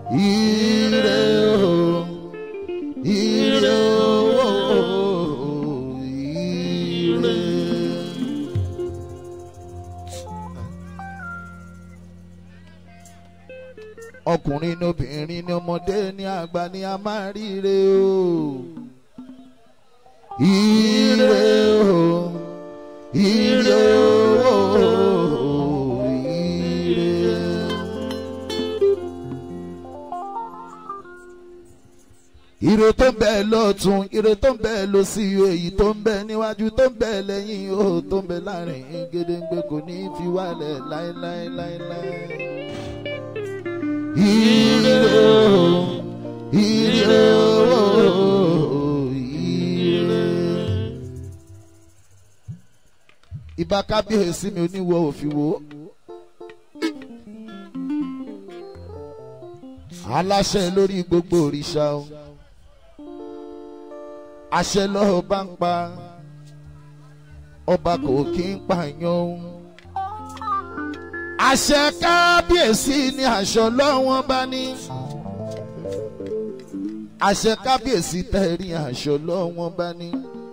ire o, ire o, ire. Ọkùnrin ní obìnrin ní ọmọdé ní àgbà ní a máa ríre o, ire o, ire o, ire. Ire tó ń bẹ lọ́tún, ire tó ń bẹ lósì, èyí tó ń bẹ níwájú, tó ń bẹ lẹ́yìn, ó tó ń bẹ láàrin gédéǹgbé kò ní fi wálẹ̀ láéláéláéláé. Ire o, ire o, ire. Ìbà kábíyèsí mi oníwọ̀ òfìwò. Aláṣẹ lórí gbogbo òrìṣà o. Àṣẹ lọ́ọ́ bá ń pa, ọba kò kí ń pààyàn o. Àṣẹ kábíyèsí ni àṣọ lọ́wọ́n bá ní. Àṣẹ kábíyèsí tẹ̀rí àṣọ lọ́wọ́n bá ní.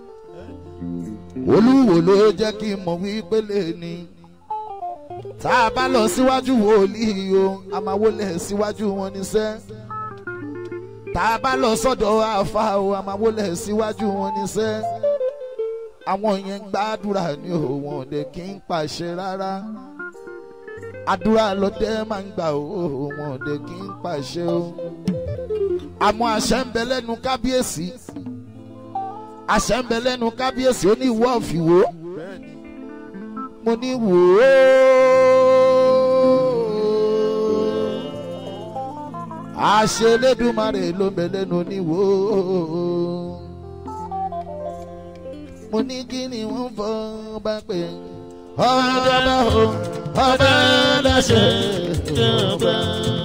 Olúwo ló jẹ́ kí n mọ̀ wípé lè ní. Tá a bá lọ síwájú wòlíì o, a máa wọlé síwájú wọn níṣẹ́. Tá a bá lọ sọ́dọ̀ àfà o, a máa wọlé síwájú wọn níṣẹ́. Àwọn yẹn ń gbàdúrà ní o, wọn ò lè kí n pàṣẹ rárá. Àdúrà lọ́dẹ máa ń gbà o, wọn ò lè kí n pàṣẹ o. Àmọ́ àṣẹ ń bẹ lẹ́nu kábíyèsí. Àṣẹ ń bẹ lẹ́nu kábíyèsí ó ní ìwọ òfìwò. Mo ní wò ó. Àṣẹ Elédùmarè ló ń bẹ lẹ́nu oníwò ó. Mo ní kí ni wọ́n fọ́ bá pè é. Ọba o, ọba láṣẹ ọba.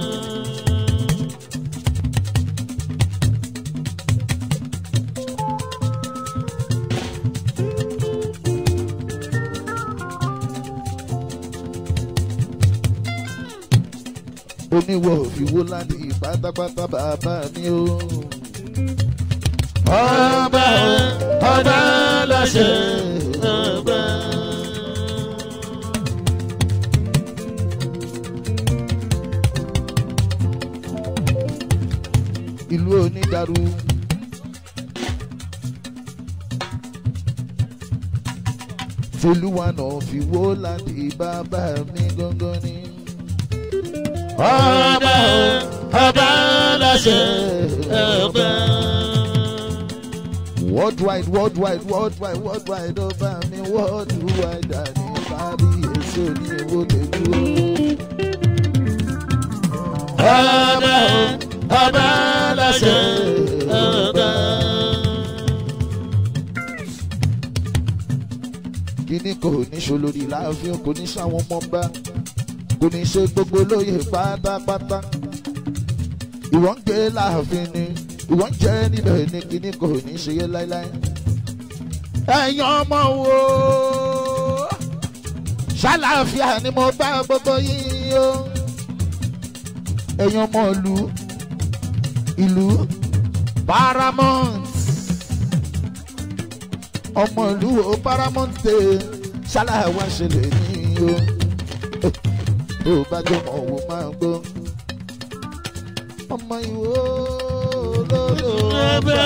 Oníwọ̀ òfìwò láti pátápátá bàbá mi o. Ọba o, ọba láṣẹ ọba. Ìlú onídàrú. Tolúwànà òfìwò láti bàbá mi gangan ni. Ọba o, ọba láṣẹ ọba. Worldwide, worldwide, worldwide, worldwide ọba mi worldwide àní kábíyèsí ní owó tẹ̀lú. Ọba o, ọba láṣẹ ọba. Kíní kò ní ṣolórí láàfin, kò ní ṣàwọn ọmọ bá. Kò ní ṣe gbogbo lóye pátápátá. Ìwọ́n ń gbé láàfin ni, ìwọ́n ń jẹ́ níbẹ̀ ni, kíní kò ní ṣe yé láíláí. Ẹ̀yin ọmọ wo, ṣàlàáfíà ni mo bá gbogbo yín o. Ẹ̀yin ọmọ ìlú Paramount, ọmọ ìlú o Paramount ṣàlàáwá ṣẹlẹ̀ ní o. Tó bá jọ mọ̀ wò máa gbọ́. Ọmọ ìwò lọ́dọ̀ ọba.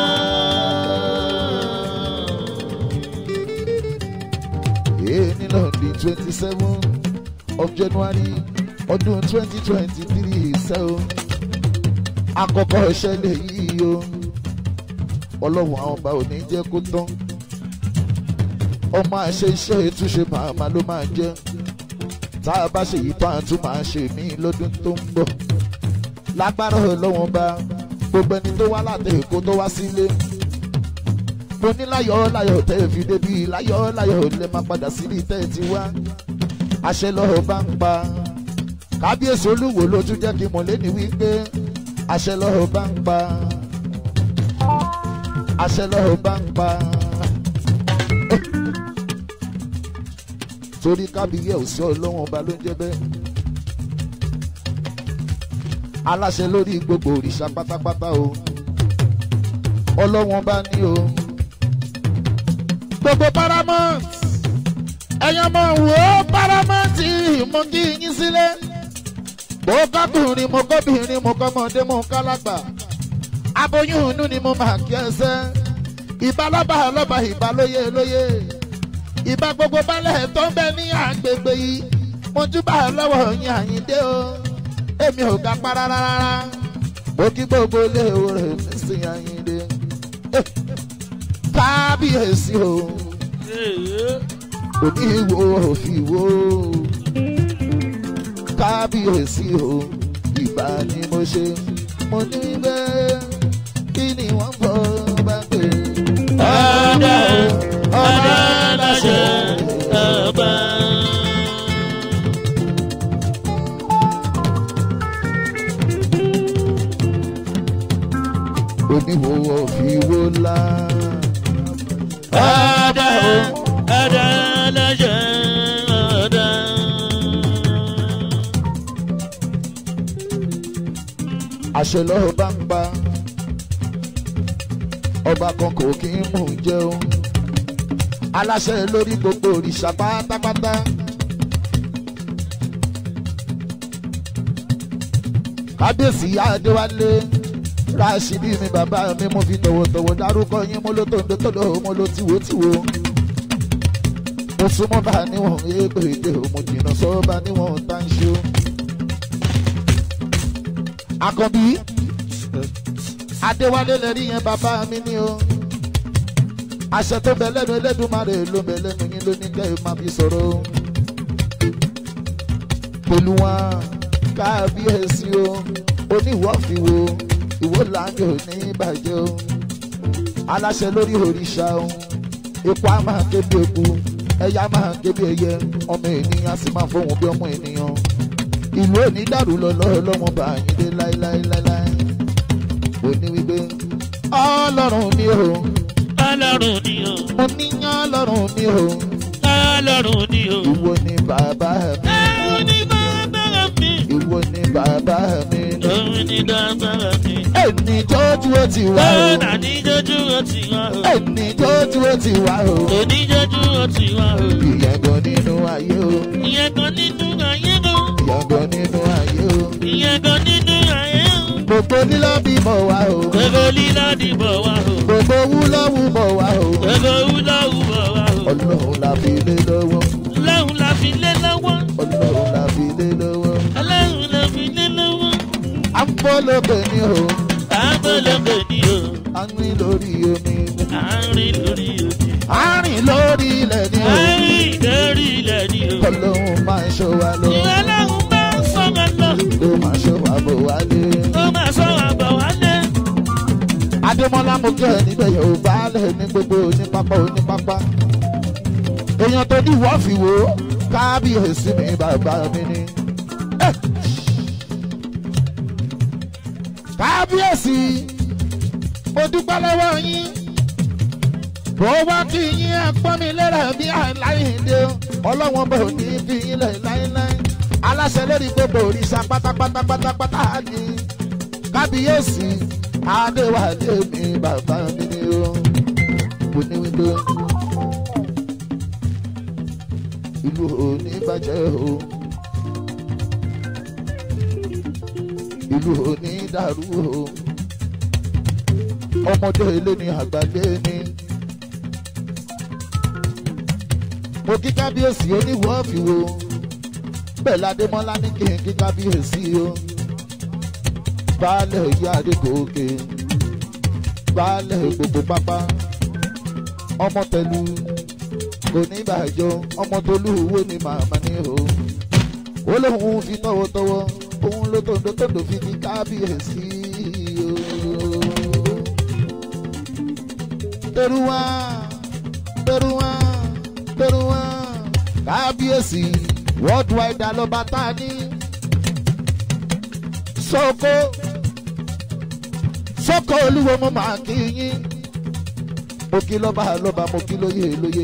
Èyí náà di 27 of January ọdún 2023 ṣe o. Àkọ́kọ́ ìṣẹ̀lẹ̀ yìí o. Ọlọ́run àwọn ọba ò ní jẹ́ kó tán. Ọmọ àṣẹ iṣẹ́ ìtúnṣe màmá ló máa jẹ́. Tá a bá ṣe yìí tán a tún máa ṣe mí lọ́dún tó ń bọ̀. Lágbára Ọlọ́run bá gbogbo ẹni tó wá láti Èkó tó wá sílé. Mo ní láyọ̀ láyọ̀ tẹ́ ẹ fi débi, láyọ̀ láyọ̀ lè máa padà síbi tẹ́ ẹ ti wá. Àṣẹ lọ́họ̀ bá ń pa. Kábíyèsí Olúwo ló tún jẹ́ kí mo lé ní wípé àṣẹ lọ́họ̀ bá ń pa. Àṣẹ lọ́họ̀ bá ń pa. Torí kábíyèsí Ọlọ́run ọba ló ń jẹ́ bẹ́ẹ̀. aláṣẹ lórí gbogbo òrìṣà pátápátá o ọlọ́wọ́n bá ní o gbogbo Paramount ẹ̀yàn mọ̀ wò ó Paramount mo kí yín sílẹ̀ mo kọ́kùnrin mo kọ́bìnrin mo kọ́mọdé mo kálágbà aboyún inú ni mo máa kí ẹsẹ̀ ìbá lọ́ba lọ́ba ìbá lóye lóye ìbá gbogbo balẹ̀ tó ń bẹ ní àgbègbè yìí mo júbà lọ́wọ́ yín Àyìndé o èmi ò ga para rárá mo kí gbogbo ilé rẹ̀ nísìn Àyìndé kábíyèsí o oníwo òfin wo kábíyèsí o ìbá ni mo ṣe mo ní bẹ́ẹ̀ kí ni wọ́n fọ́ bá pè ọ̀dà láṣẹ ọba. oníwo òfin wo la ọ̀dà láṣẹ ọ̀dà. àṣẹ lọ́wọ́ bá ń pa ọba kan kò kí ń mú jẹun aláṣẹ lórí gbogbo òrìṣà pátápátá kábíyèsí Adéwálé Rashidi mi bàbá mi mo fi tọ̀wọ̀tọ̀wọ̀ dárúkọ yín mo ló tòǹdótòdó mo ló tìwótìwó mo súnmọ́ bá níwọ̀n égbè èdè mo jìnnà sọ́ bá níwọ̀n tá ń ṣó. Àkànbí Adéwálé lẹ́rí yẹn bàbá mi ní o àṣẹ tó bẹ lẹ́nu Ẹlẹ́dùmarè ló bẹ lẹ́nu yín ló ní kẹ́ ẹ máa fi sọ̀rọ̀ pẹ̀lú wọn kábíyèsí o oníwọ̀fìwò ìwọ láńgẹ̀ ò ní bàjẹ́ o aláṣẹ lórí òrìṣà o epo á máa ké bí eku ẹyẹ á máa ké bí ẹyẹ ọmọ ènìyàn sì máa fọhùn bí ọmọ ènìyàn ìlú òní dàrú lọ́wọ́ bá Àyìndé láéláéláé òní wípé ọlọ́run mi o ọlọ́run ni o mo níyàn ọlọ́run mi o ọlọ́run ni o ìwọ ni bàbá mi òun ni bàbá mi ìwọ ni bàbá mi òun ni bàbá mi ẹni jójú ó ti wá o òun àní jójú ó ti wá o ẹni jójú ó ti wá o òní jójú ó ti wá o ìyẹn gan nínú ayé o ìyẹn kan nínú ayé o ìyẹn gan nínú ayé o ìyẹn kan nínú ayé o gbogbo lílọ bímọ wá o gbogbo lílọ dìbò wá o gbogbo wúlọ́wù bọ̀ wá o gbogbo wúlọ́wù bọ̀ wá o ọlọ́run la fi lé lọ́wọ́ ọlọ́run la fi lé lọ́wọ́ ọlọ́run la fi lé lọ́wọ́ ọlọ́run la fi lé lọ́wọ́ à ń bọ́ lókè ní o àbọ̀lọ́gbọ̀ ni o à ń rìn lórí omi àárín lórí òde à ń rìn lórí ilẹ̀ ní o àárín lórí ilẹ̀ ni o ọlọ́run máa ń ṣọ́ wa lọ ìwé ọlọ́run bá ń sọ̀rọ̀ lọ ló máa ṣọ́ wa bọ̀ wálé. ó máa sọ̀rọ̀ àbọ̀ wálé. Adémọ́lá mo kẹ́ ẹ níbẹ̀ yóò baálẹ̀ ní gbogbo onípápá onípápá èèyàn tó ní wọ́n fi wò ó kábíyèsí mi bàbá mi ni. Kábíyèsí mo dúpẹ́ lọ́wọ́ yín bó wá kí yín ẹ pọ́n mi lérè bí Àyìndé ọlọ́wọ́n bò ní fi yín lẹ̀ láéláé aláṣẹ lórí gbogbo òrìṣà pátápátápátá ni kábíyèsí Adéwálé mi bàbá mi ni ó kò ní wípé ìlú òní bàjẹ́ o ìlú òní dàrú o ọmọdé ilé ni àgbàgbé ni mo kí kábíyèsí oníwọ́ọ̀fì wo bẹ́ẹ̀ ládémọ́lá ní kí n kí kábíyèsí o baálẹ̀ ìyá Adégòkè baálẹ̀ gbogbo pápá ọmọ tẹlu kò ní bàjọ́ ọmọ tolú owó ni màmá ní o ó lóun fi tọwọ́tọwọ́ òun ló tòǹdó fi di kábíyèsí o. Tẹ̀rùwá tẹ̀rùwá tẹ̀rùwá kábíyèsí worldwide alọ́ba tá a ní sọ́kò olúwo mo máa kí yín mo kí lọ́ba lọ́ba mo kí lóyè lóyè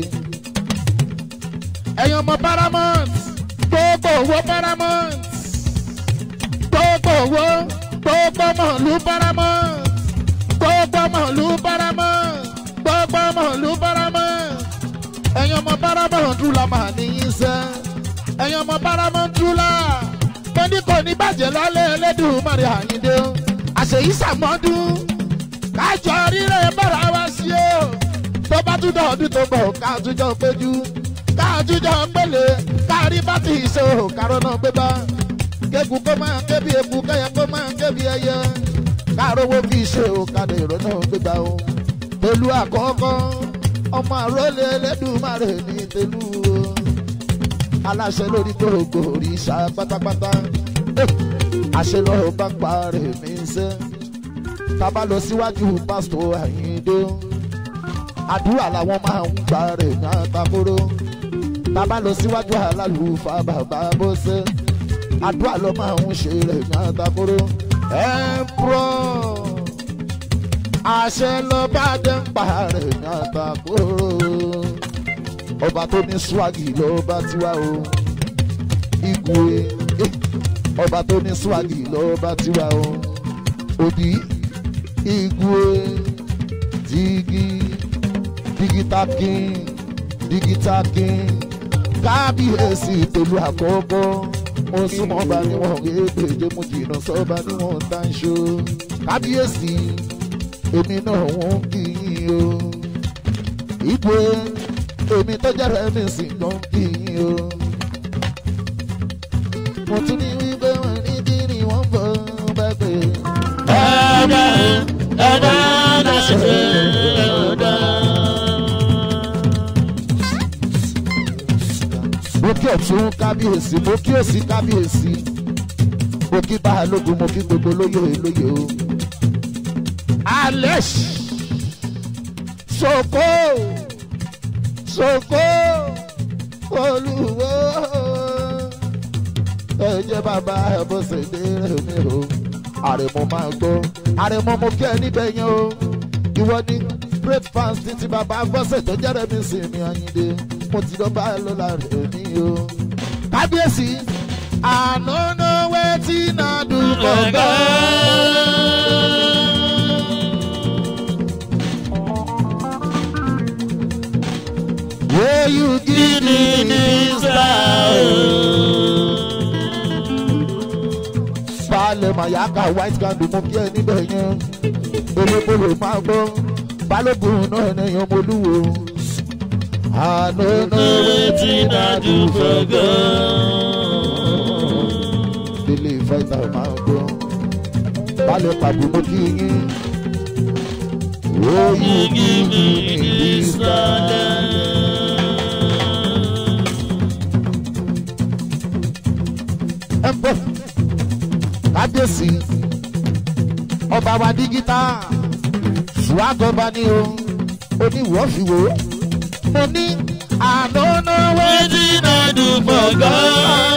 ẹ̀yin ọmọ Paramount gbogbo owó Paramount gbogbo owó gbogbo mọ̀lú báramọ́ gbogbo mọ̀lú báramọ́ gbogbo mọ̀lú báramọ́ ẹ̀yin ọmọ báramọ́ dúlà máa níyìn sẹ́ ẹ̀yin ọmọ báramọ́ dúlà mo ní kò ní bàjẹ́ lálẹ́ Ẹlẹ́dùmarè Àyìndé àṣeyí sàmọ́dún kájọ rírẹ̀ bára wá sí o tó bá tún dọ̀ọ́dún tó bọ̀ káàtújọ́ péjú káàtújọ́ pélé kárí bá ti ṣe o kárọ̀ náà gbé bá kéku kó máa ké bí eku kẹyẹ kó máa ké bí ẹyẹ kárówó fi ṣe o kádé ìrọ̀ náà gbé bá o tẹ̀lú àkọ́kọ́ ọmọ àrólé Ẹlẹ́dùmarè ní tẹ̀lú o aláṣẹ lórí gbogbo òrìṣà pátápátá àṣẹ lọ́ọ́ bá parẹ́ mi ṣe tábà lọ síwájú pásítọ̀ Àyìndé àdúrà làwọn máa ń gbà rẹ̀ ní àtàkóró tábà lọ síwájú alálùfáà bàbá bọ́sẹ̀ àdúrà ló máa ń ṣe rẹ̀ ní àtàkóró ẹ̀ńpọ̀ àṣẹ ló bá dé ń pa rẹ̀ ní àtàkóró ọba tó ní swagi ló bá tiwa o igwe ọba tó ní swagi ló bá tiwa o òdì igwe digital king kábíyèsí tòlú àkọ́kọ́ mo súnmọ́ bá níwọ̀n gbèdé mo jìnnà sọ́ba níwọ̀n tánṣó kábíyèsí èmi náà wọ́n kì í o ìgbé èmi tó jẹ́ rẹ̀ mi sì ló ń kì í o mo tún ní wípé wọ́n ní kí ni wọ́n bọ̀ bá pè mo kí ọ̀tún kábíyèsí mo kí òsì kábíyèsí mo kí Balógun mo kí gbogbo lóyè lóyè o Alex Soko Olúwo ẹ jẹ́ bàbá Bọ́sẹ̀dé mi o àrẹ̀mọ máa gbọ́ àrẹ̀mọ mo kí ẹ níbẹ̀ yẹn o ìwọ ní great fans títí bàbá Bọ́sẹ̀ tó jẹ́rẹ̀ mi sì mi Àyìndé mo ti lọ bá lọ́la rẹ̀ ní o kábíyèsí ànánà wẹ́tí náà dùn gbọ̀ngàn. Will you give me this Balẹ̀ Mayaka white candle mo kí ẹ níbẹ̀ yẹn. Olóbolo máa gbọ́. Balógun náà ẹ̀yàn ọmọlúwo. Ànánà wetin I do for God. Délé fáìtà máa gbọ́. Balẹ̀ pàbó mo kí yín. Will you give me this ẹ̀pọ̀ kábíyèsí ọba wa dígítà ṣùwágọba ni o oníwọ̀fìwò mo ní ànánà wetin I do for God.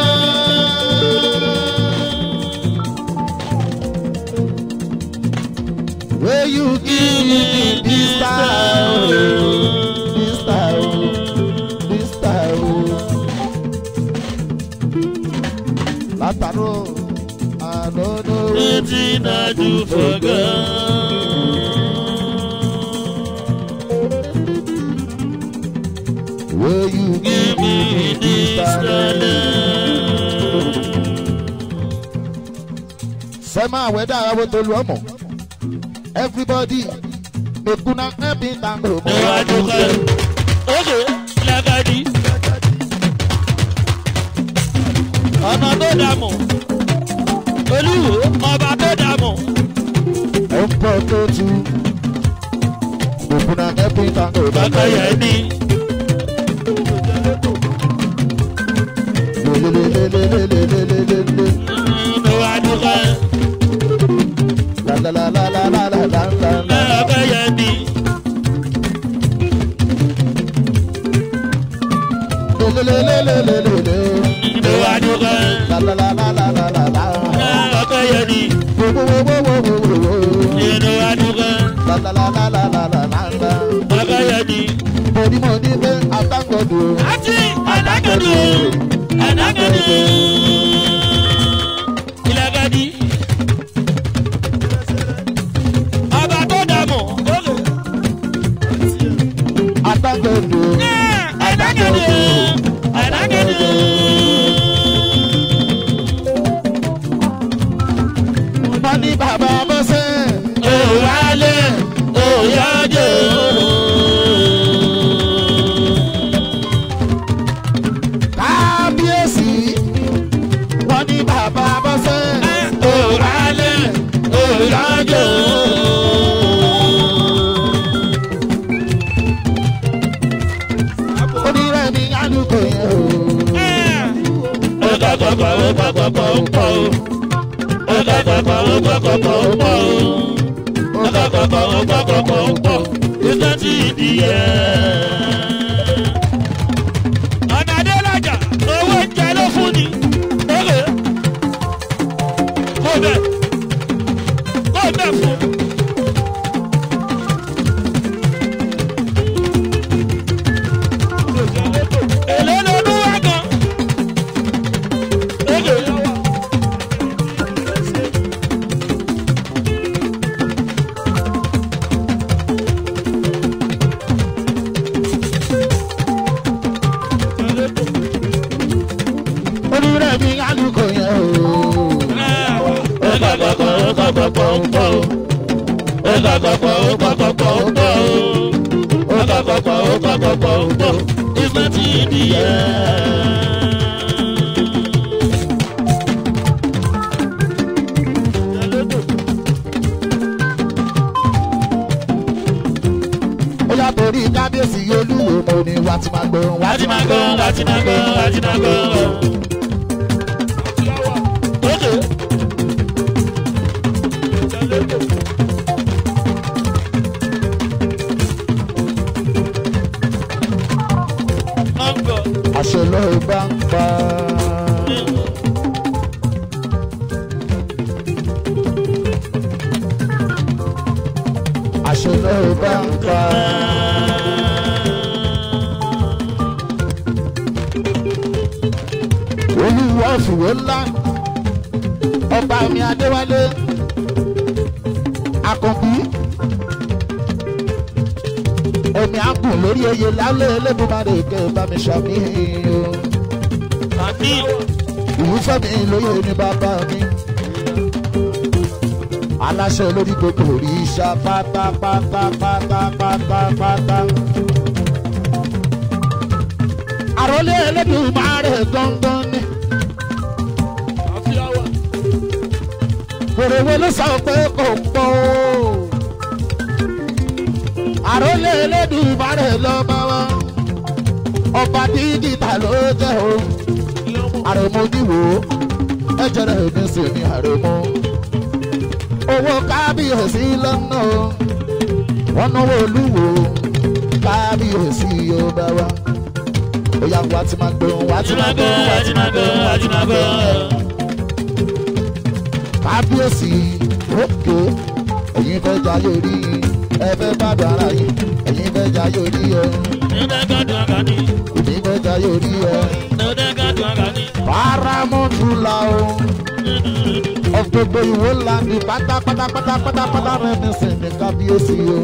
Will you give me this time? This time, this time. Látàró, ànánà wetin I do for God. Will you give me this time? Sẹ́mà àwẹ̀dá àwọn tó lu ọmọ. Everybody, make una happy tango. Okay, Lagadi. Ọ̀nà tó dàmú. Olúwo ọba tó dàmú. Ó ń bọ̀ tó tu. Make una happy tango. Bàkàyà ni. Lọ́wọ́ àdúgbò. La la la la la la la la la. Bàkàyà ni. Lọ́wọ́ àdúgbò. La la la la la la la la. Bàkàyà ni. Lọ́wọ́ àdúgbò. La la la la la la la la. Bàkàyà ni. Mo ní pé àtàkọ́dù. Àti àdàkọ́dù. Àdàkọ́dù. Ìlàgàdì. wọ́n ní bàbá bọ́sẹ̀. òwálé òyájò. kábíyèsí wọ́n ní bàbá bọ́sẹ̀. òwálé òyájò. onírẹ̀mí alùpùpù yẹn o. ó gbàgbọ́ ó gbàgbọ́ ó pọ̀ o. ó gbàgbọ́ ó gbàgbọ́ ó pọ̀ o. ó gbàgbọ́ ó gbàgbọ́ ó pọ̀ o. ìgbà tí ìdí yẹ. ọ̀nà adélájà owó oúnjẹ ló fún ni. ókè kó bẹ̀ fún. èlé lọ́dún wá gan. ókè. onírẹ̀mí alùpùpù yẹn o. ó gbàgbọ́ ó gbàgbọ́ ó pọ̀ o. ó gbàgbọ́ ó gbàgbọ́ ó pọ̀ o. ó gbàgbọ́ ó gbàgbọ́ ó pọ̀ o. ìgbà tí ìdí yẹ. ó yà torí kábíyèsí olúwo mo ní wá ti máa gbọ́ wá ti máa gbọ́. láti máa gbọ́. ókè. ọ̀gbọ̀n. àṣẹ ló bá ń pa. àṣẹ ló bá ń pa. olúwa fìwé ńlá ọba mi adéwálé àkànbí omi àgùn lórí oyè lálẹ́ ẹlẹ́dùnmáre kẹ́ bá mi ṣàmìhìn àní. ìlú fẹ́mi lóye ní bàbá mi aláṣẹ lórí gbogbo òrìṣà pátápátápátápátá. àròlé ẹlẹ́dùnmáre gangan ni. Òrèwé ló sọ pé kò pọ̀ o. Àròlé Elédùmarè lọ́ba wa. Ọba dígítà ló jẹ́ o. Àrèmọ níwò ẹ̀jẹ̀ rẹ̀ ní sí ní àrèmọ. Owó kábíyèsí lọ́nà o. Wọ́n náwó olúwo kábíyèsí ọba wa. Oya wa ti máa gbọ́ wa ti máa gbọ́ wa ti máa gbọ́ wa ti máa gbọ́. Kábíyèsí òkè ẹ̀yin fẹ́ jayé rí ẹ fẹ́ gbádùn ara yìí ẹ̀yin fẹ́ jayé rí ẹ. èmi fẹ́ jayé rí ẹ. Paramount la o ọgbogbo ìwé ńlá ní pátápátápátápátá rẹ̀ ní sinmi kábíyèsí o.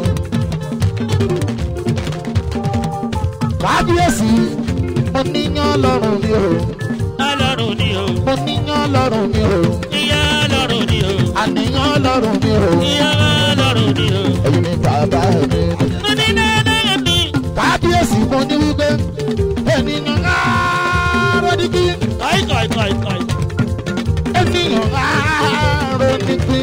Kábíyèsí mo níyàn lọ́rùn ni o. Ọlọ́run ni o. Mo níyàn lọ́rùn ni o. Ìyá Ọlọ́run ni o. Àníyàn lọ́rùn ni o. Ìyá Ọlọ́run ni o. Ẹ̀yin ni bàbá mi. Mo ní dáadáa mi. Kábíyèsí mo ní wípé ènìyàn àárọ̀ dídí. Kàì. Ènìyàn àárọ̀ dídí.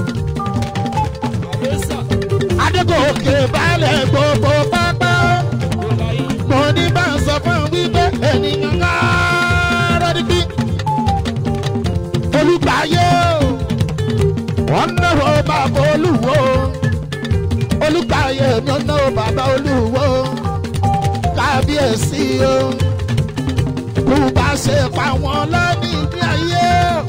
Adégòkè balẹ̀ gbogbo pápá. Mo ní bá ń sọ fún wípé ènìyàn àárọ̀ dídí. Olùgbàyè wọ́n náwó bàbá olúwo. Olùgbàyè mi ò náwó bàbá olúwo. Kábíyèsí o. Kò bá ṣe pa wọ́n lọ́ní ìgbé ayé.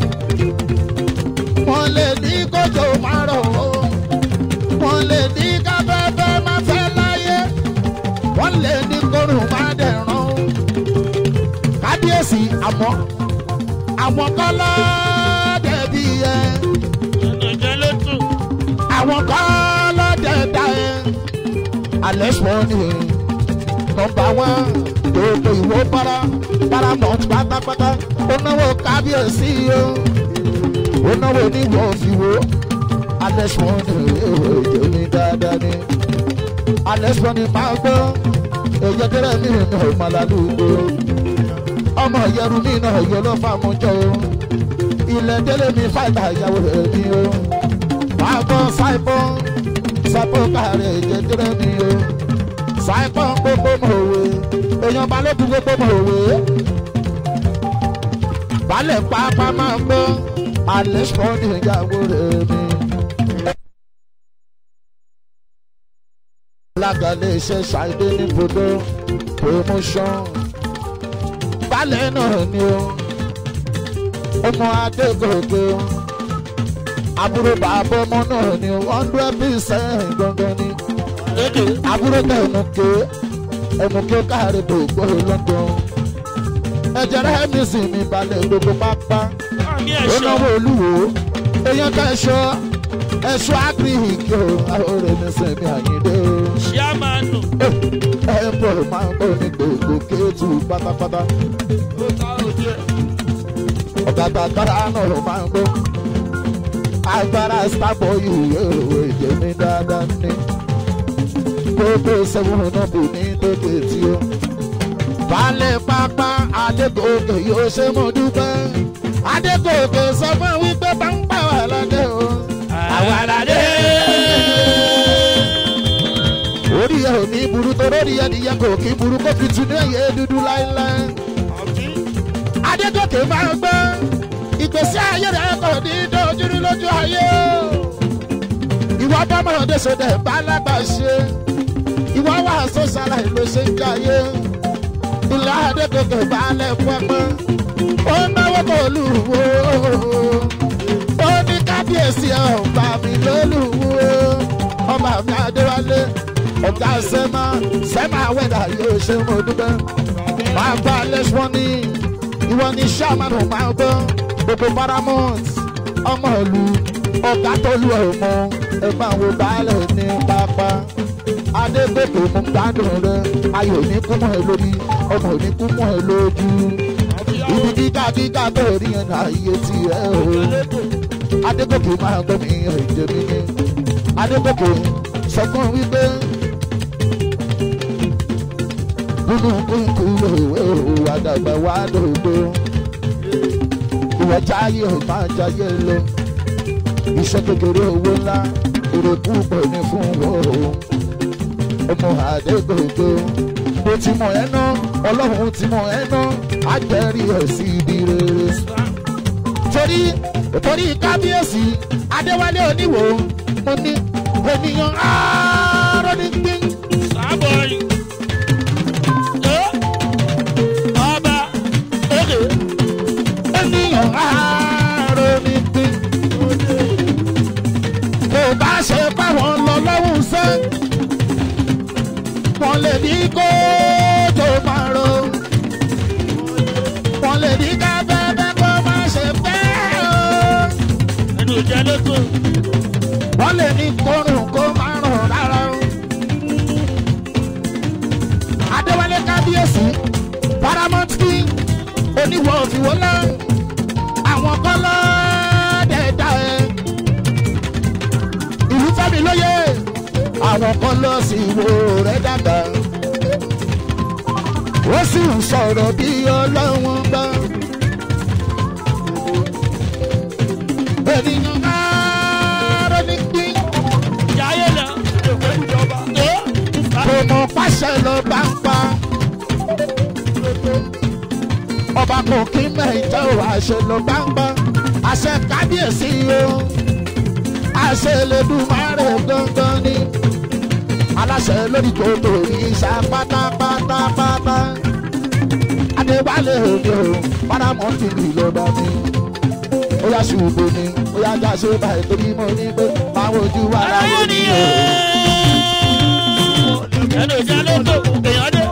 Wọ́n lè ní kójò máa rọ̀ o. Wọ́n lè ní káfẹ́fẹ́ máa fẹ́ láyé. Wọ́n lè ní kórùn máa dẹ̀ràn o. Kábíyèsí àmọ́ àwọn kọ́lá dẹ̀bi ẹ. Ẹnìjẹ́ ló tún. Àwọn kọ́lá dẹ̀dá ẹ. Alẹ́ sọ ni nọ́mbà wán gbogbo ìwó Paramount pátápátá. Ó náwó kábíyèsí o. Ó náwó níwọ̀ fìwó. Alex Money èjò mi dáadáa ni Alex Money máa gbọ́ èjò tẹ́lẹ̀ mi nà ọmọlálùgbò ọmọ ìyẹrù mi náà yọ lọ́ fàmújọ ilẹ̀ délé mi fàìtà ìyàwó rẹ̀ mi o máa gbọ́ sáìpọ̀ káàrẹ̀ èjò tẹ́lẹ̀ mi o sáìpọ̀ gbogbo mọ̀ òwe èèyàn balógun gbogbo mọ̀ òwe balẹ̀ pápá máa gbọ́ Alex Money ìyàwó rẹ̀ mi. alága lè ṣe ṣàìdé ní ibùdó promotion balẹ̀ náà ni o ọmọ adégòkè àbúrò bàbá ọmọ náà ni 100% gangan ni àbúrò ẹ̀mùké káàrí gbogbo lọ́dún ẹ̀jẹ̀ rẹ̀ mi sì mi balẹ̀ gbogbo pápá ó náwó olúwo èèyàn ká ẹ̀ṣọ́ agirihìkì o àhórè mi sẹ́mi àyíndé o. ṣíàmánu. ẹ ń bọ̀ máa ń bọ̀ ní gbogbo kéétù pátápátá. ọ̀gá tàgbára náà máa ń gbọ́. agbára starboy yóò èdè mi dáadáa ní. gbogbo sẹ́wọ̀n náà bò ní lókè tí ó. balẹ̀ pápá adégòkè yóò ṣe mọ́ dúpẹ́. adégòkè sọ fún wípé bá ń pa wà lọ́dẹ o. àwàlàdé. orí ẹ ò ní burú tó lórí ẹnìyẹn kò kí burú kó fi tún ní ẹyẹ dúdú láíláí. adégòkè máa ń gbọ́ ìgbésí ayé rẹ̀ kò ní dojúrú lójú ayé. ìwọ bọ́mọdé sọdẹ̀ bá lágbà ṣe ìwọ wà sọ́sàlà ìlú ṣe ń jayé. ilé adégòkè bá lẹ̀ pẹ́pẹ́ ó náwó kò lù wó. ó ní kábíyèsí ọba mi lólùwò ọba mi adéwálé ọ̀gá sẹ́mà wẹ̀dà yóò ṣe mo dúpẹ́. máa gba Alex Money ìwọ ní sàmánù máa gbọ́ gbogbo paramount ọmọ ìlú ọ̀gá tó lù ẹ̀ mọ́ ẹ máa wo baálẹ̀ ní pápá. adégbèkè mú gbádùn rẹ ayò ní kú mọ́ ẹ lórí ọmọ ní kú mọ́ ẹ lójú. ibi gíga tó rí ẹ̀ náà iye tí ẹ o. adégòkè máa gbọ́ mi ẹ̀jẹ̀ mi ní. adégòkè sọ fún wípé nínú kúnkún ìwé òwò àdàgbà wà lóògbé. ìwọ jáyé ò máa jáyé lọ. iṣẹ́ kékeré owó ńlá èrè púpọ̀ ní fún òun. ọmọ adégòkè bó ti mọ̀ ẹ́ ná ọlọ́run ti mọ̀ ẹ́ ná á jẹ́rìí ẹ̀ sí ibi rere. torí kábíyèsí adéwálé oníwò mo ní ènìyàn àárọ̀ ní gbín. sábọ̀ọ̀lì ọba òkè ènìyàn àárọ̀ ní gbín. kò bá ṣe báwọn lọ lọ́wọ́ sẹ́ wọ́n lè ní kó tó máa ro wọ́n lè ní ká bẹ́ẹ̀ kó má ṣe fẹ́ o. ẹnu ìjà lóko. wọ́n lè ní kórùn kó máa rùn rárá o. adéwálé kábíyèsí paramount king oníwọ̀ òfìwọ́ náà àwọn kọ́lọ́ dẹ̀dá ẹ̀ ìlú fẹ́mi lóye àwọn kọ́lọ́ sì wo rẹ̀ dàgbà ó sì ń sọ̀rọ̀ bí ọlọ́wọ́n gbọ́. ènìyàn máa ní gbí. Jayé lọ, èkó ìjọba. kò mọ̀ pàṣẹ lọ bá ń pa. ọba kò kí mẹ́jọ àṣẹ lọ bá ń pa. àṣẹ kábíyèsí o. àṣẹ Elédùmarè gangan ni. aláṣẹ lórí gbogbo ìṣá pátápátápátá. adéwálé òde o paramount tv ló bá mi. ó yá ṣùgbọ́n ni ó yá já ṣe báyìí torí mo ní pé máa wojú wa láyé ni o. ẹnu ìjà lóko èèyàn dé.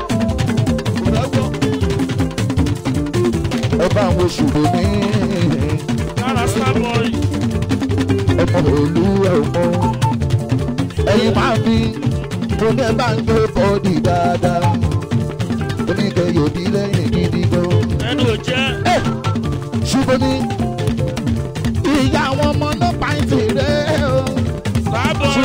ẹ bá wo ṣùgbọ́n ni. kára sábọ̀ọ̀lì. ọmọ òlu ọmọ ẹ̀yin máa fi mo ní ẹ bá ń gbé bọ́ọ̀dì dáadáa oníkẹ́ yòóbí lẹ́yìn gidi gan. ẹnu ò jẹ́. ṣùgbọ́n ní ìyá àwọn ọmọ náà pàǹtì rẹ̀ o.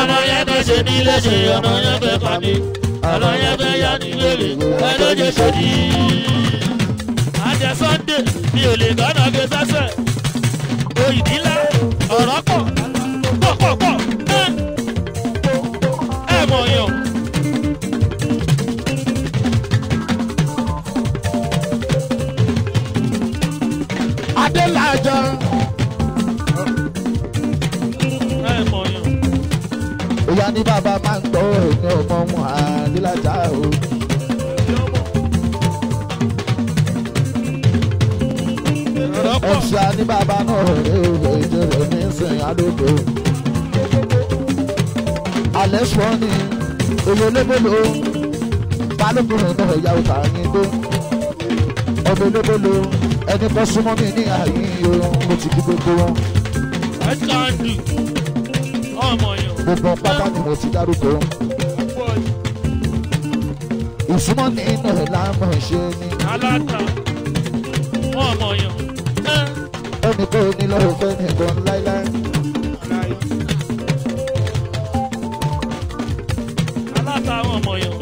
ọmọ yẹn fẹ́ ṣe ní léṣe ọmọ yẹn fẹ́ pa mí ọmọ yẹn fẹ́ yá ní wèrè ẹlóye ṣòdì. àjẹ Sunday mi ò lè gbọ́dọ̀ gbé sẹ́sẹ̀ òyìnbílá ọ̀rọ̀ pọ̀ ẹ mọ̀ yàn. Adélájà. ẹ mọ̀ yàn. Ìyá ní bàbá máa ń gbọ́ ẹ̀mí ọmọ wọn Adélájà o. Ẹ̀ṣẹ̀ ní bàbá náà rẹ̀ o, èdè rẹ̀ ní sìn àdókò. Alẹ́ sọ ni oyè lébolo, balógun náà yà ó tààyè tó. Ọmọ lébolo, ẹni bọ́ súnmọ́ mi ní ààyè o, mo ti di gbogbo wọn. ẹ kàn dì ọmọ yàn. Gbogbo pátá ni mo ti dárúkọ. Ìsúnmọ́ ní iná lámọ̀ ṣe ni. aláta ọmọ yàn. Ẹnì kan ní lọ́wọ́ fẹ́ nìkan láíláí. aláta ọmọ yàn.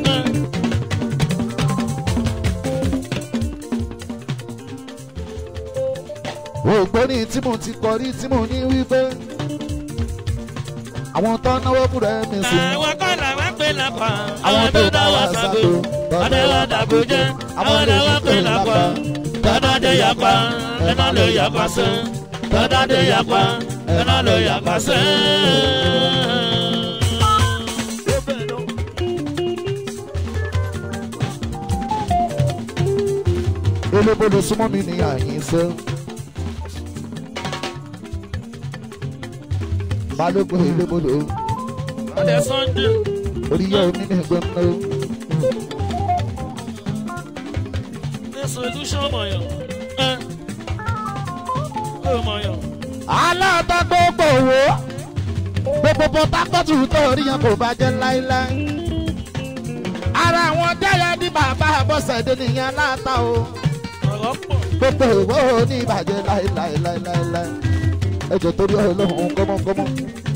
Ògbóni tí mo ti kọrí tí mo ní wípé àwọn tó náwó fúnra mi sí. àwọn kọ́ làwọn pè lápá. àwọn tó dá wa sago. ọdẹ wa dàbò jẹ. àwọn làwọn pè lápá. tọ́dọ̀dé yapa ẹ̀nà ló yapa sẹ́. tọ́dọ̀dé yapa ẹ̀nà ló yapa sẹ́. Elébolo súnmọ́ mi ní àyín sẹ́. Balógun elébolo. ọdẹ Sunday. Oríyá omi ní ẹgbẹ́ mọ́. ní solution mọ̀yàn. ó mọ̀yàn. Aláàtọ̀ gbogbo owó. Gbogbo Pọtakọ́tù tó rí yẹn kò bàjẹ́ láíláí. Ara àwọn jáyà ní bàbá Bọ́sẹ̀dé nìyẹn láta o. ọ̀rọ̀ pọ̀. Gbogbo owó ní ìbàjẹ́ láíláí. Ẹjọ́ torí Ọlọ́run kọ́mọ́kọ́mọ́.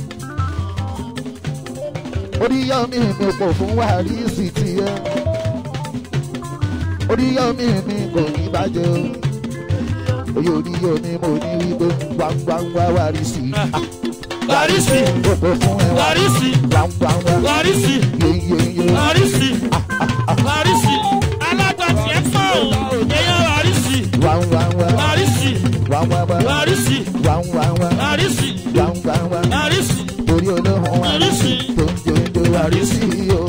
Oríyọ́mí mi kò fún wàrísì tiẹ̀. Oríyọ́mí mi kò ní bàjẹ́ o. Oyè oríyọ́mí mo ní wípé gbangba wàrísì. Wàrísì. Kò fún ẹ Wàrísì. gbangba. Wàrísì. Yeyeye. Wàrísì. Wàrísì. alágbàtì ẹ̀ fọ́ o. èèyàn Wàrísì. Gbangba. Wàrísì. Wàrísì. Wàrísì. Wàrísì. Torí Ọlọ́run wàrísì tó ń jòjò wàrísì o.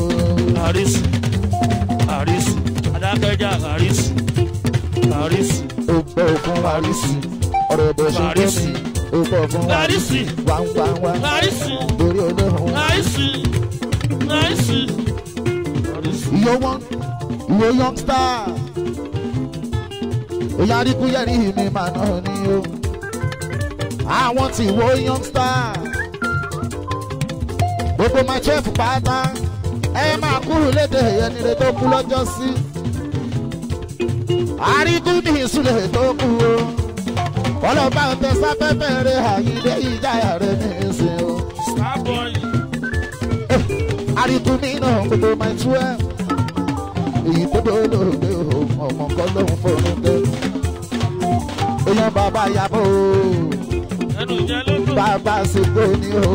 Wàrísì. adákẹ́jà Wàrísì. Wàrísì. Ó pọ̀ fún wàrísì. Ọ̀rọ̀ bó ṣe gbé mi. Ó pọ̀ fún wàrísì. Gbangba. Wàrísì. Torí Ọlọ́run. Wàrísì. Ìwé youngster. Ìyá aríkúyẹ̀rí mi máa náà ní o. Àwọn tí wo youngster. Gbogbo my chef pátá. Ẹ máa kúrò lédè ẹnire tó kú lọ́jọ́ sí. Àríkú ní ìsúlẹ̀ tó kú o. Ọlọ́ba ń tẹ sáfẹ́fẹ́ rẹ̀ àyíndé ìjáyà rẹ̀ ní ìsìn o. Starboy. Àríkú mi náà gbogbo my 12. Èyí tó dolóògbé o, ọmọ kan ló ń fọrún dé. Èèyàn bàbá yàbọ̀ o. ẹnu jẹ lóko. Bàbá ṣègbè ni o.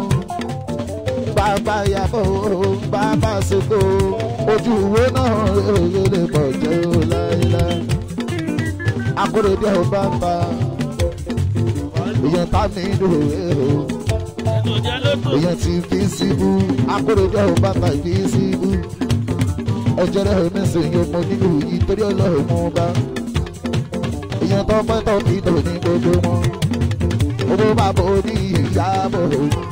Bàbá yàbọ̀ o. Bàbá ṣègbè o. Ojú ìwé náà òye lè pọ̀ jẹ́ o láíláí. Akóredé o bàbá. Èèyàn tá mi dùn o. ẹnu jẹ lóko. Èèyàn ti fi síbú. Akóredé o bàbá fi síbú. Ẹjọ́ rẹ̀ ní sèyí ọmọ nínú yìí torí Ọlọ́run mú bá. Èèyàn tó pẹ́ tó fi dùn ní gbogbo wọn. Owó bàbá oní ìyàbọ̀.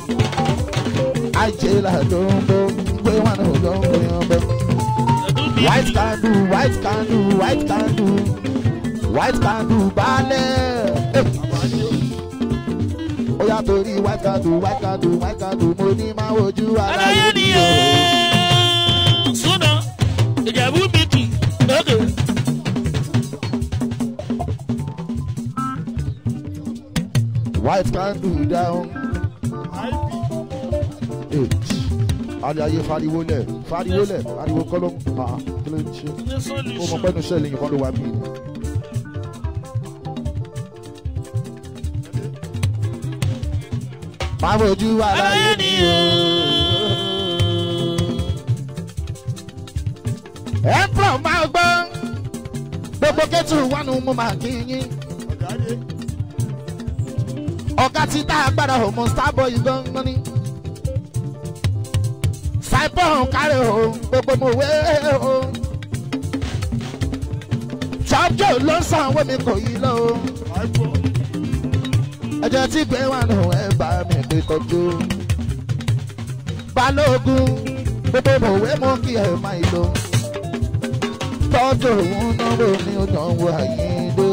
Àjẹlà ló ń bọ̀, gbé wọn náà ló ń gbé wọn bọ̀. White candle balẹ̀. Ó yà torí white candle mo ní máa wojú aláyé ni o. Súnà Ìjẹ̀bú bìtì lókè. White candle down. ayé fariwo lẹ̀ fariwo kọ́ ló ń pa kí ló ń ṣe ó mọ pẹ́nu iṣẹ́ lẹ́yìn kan ló wà bí. máa fojú wa láyé ni o. ẹ pọ̀ máa gbọ́ gbogbo kẹ́tù wánu mo máa kí yín. ọ̀gá tí tá a gbára ọmọ starboy gangan ni. Saipon kárẹ̀ o gbogbo mo wé o. Ṣọ́jọ́ ló ń sanwó mi kò yí lọ o. Ẹjọ́ tí gbé wà nù ẹ bá mi pé tọ́jú. Balógun gbogbo mo wé mo kí ẹ máa lọ. Tọ́jú òun náwó ní ọ̀dánwò àyíndó.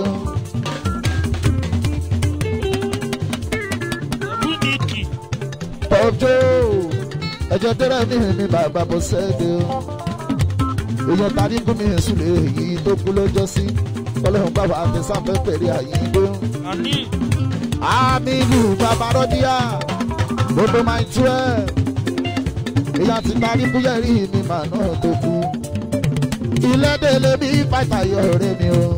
Tọ́jú ẹjọ́ tẹ́lẹ̀ mi bàbá bó ṣẹ́dẹ̀ o. Èèyàn tàbí kú mi ìsúlẹ̀ èyí tó kú lọ́jọ́ sí. Ọlọ́run bá wà ní sáfẹ́fẹ́ rí àyíndó. Aminu bàbá rọ́díà gbogbo máa ń tú ẹ̀. Èèyàn ti tàbí kú yẹ̀rí mi màá náà tó kú. Ilé délé bí fàtàyọ̀ rẹ̀ mi o.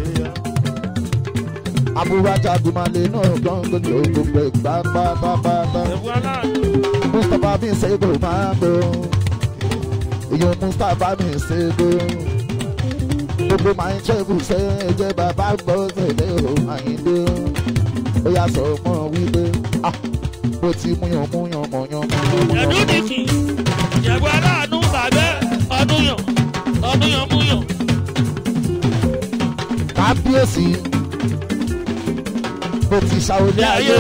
Àbúrò ajagunmalè náà gbọ́ngàn ní gbogbo ìgbà pátápátá. Mustapha mi ṣe bò máa bò. Èèyàn Mustapha mi ṣe bò. Gbogbo máa ń ṣẹ́gun ṣe ẹ̀jẹ̀ bàbá gbọ́ ṣẹ̀dẹ̀ ò Àyìndé. Ó yà sọ mọ́ wípé bó ti múyàn mọ̀yàn. Ẹ̀dùn nìkì, ìyàwó aláàánú bàbẹ́ ọdún yàn múyàn. Kábíyèsí bó ti ṣàwọlé ayé.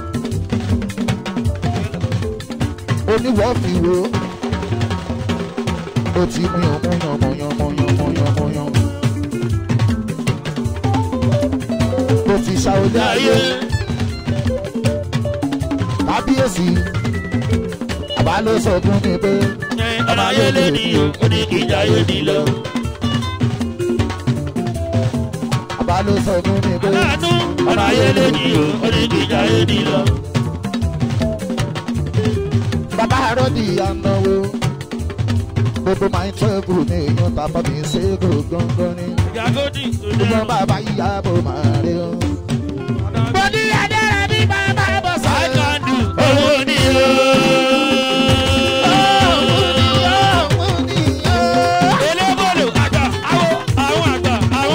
Oníwọ̀ fi wo bó ti múyàn. Bó ti ṣàwọlé ayé. Kábíyèsí àbá ló sọ fún mi pé ọmọ ayé lè ní o ó ní kí ìjà ayé ní lọ. àbá ló sọ fún mi pé aláàánú ọmọ ayé lè ní o ó ní kí ìjà ayé ní lọ. bàbá àròdì ànáwó gbogbo máa ń tẹ́kù ní èèyàn tàbá mi ṣe é gángan ní. ìyàgòdì gbogbo bàbá yíyá bò máa rí o. bọ́dí adẹ́rẹ́ bí bàbá bọ̀ sọ. àkàndù owó ni o. elébòlò àgbà àwọn àgbà.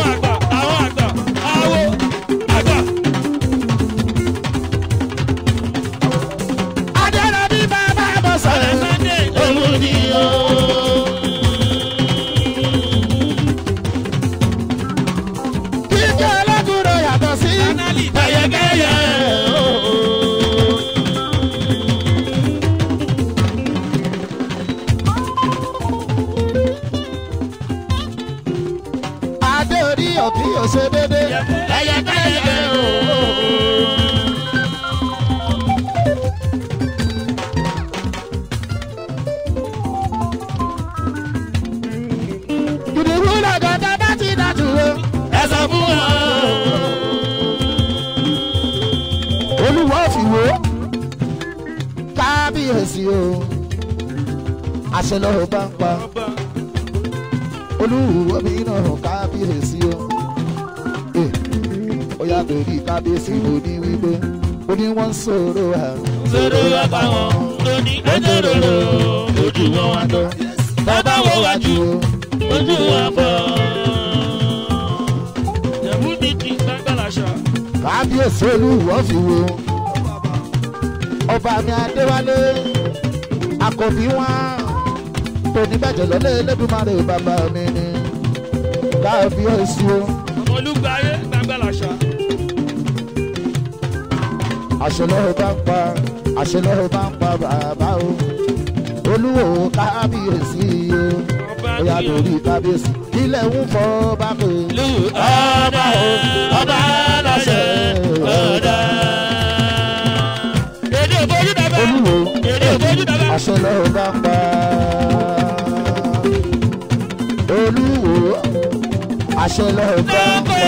adẹ́rẹ́ bí bàbá bọ̀ sọ. owó ni o. kíkẹ́ ọlọ́kùnrin yàtọ̀ sí. kẹyẹkẹyẹ. adé orí ọ̀kí yóò ṣe dédé. kẹyẹkẹyẹ o. gidigbo lọ́gọ́ta bá ti dàtúrò. ẹ sọ fún wọn. olúwa fi wo kábíyèsí o àṣẹ lọ́rọ̀ bá ń pa olúwa mi náà kábíyèsí o ó yà torí kábíyèsí mo ní wípé ó ní wọ́n ń sọ̀rọ̀ à. sọ̀rọ̀ apá wọn lóní ẹjọ́rọ̀rọ̀ ojú wọn wá tọ́. bàbá wo wájú ojú wọn bọ̀. ẹ̀mú ní ti gbàgbàlàṣà. kábíyèsí olúwa fi wo ọba mi adéwálé àkọ́bí wọn tòní bàjẹ́ lọ́lẹ́ lẹ́dùnmáre bàbá mi ni kábíyèsí o. ọmọlúgbàyé gbàgbàlàṣà. àṣẹ lọ́rọ̀ bá ń pa bàbá o olúwo kábíyèsí o ó yà lórí kábíyèsí ilẹ̀ ń fọ́ bá pè. lù ọba o ọba láṣẹ ọ̀dà. èdè òbójú dàbẹ́. olúwo èdè òbójú dàbẹ́. àṣẹ lọ́rọ̀ bá ń pa olúwo àṣẹ lọ́rọ̀ bá ń pa.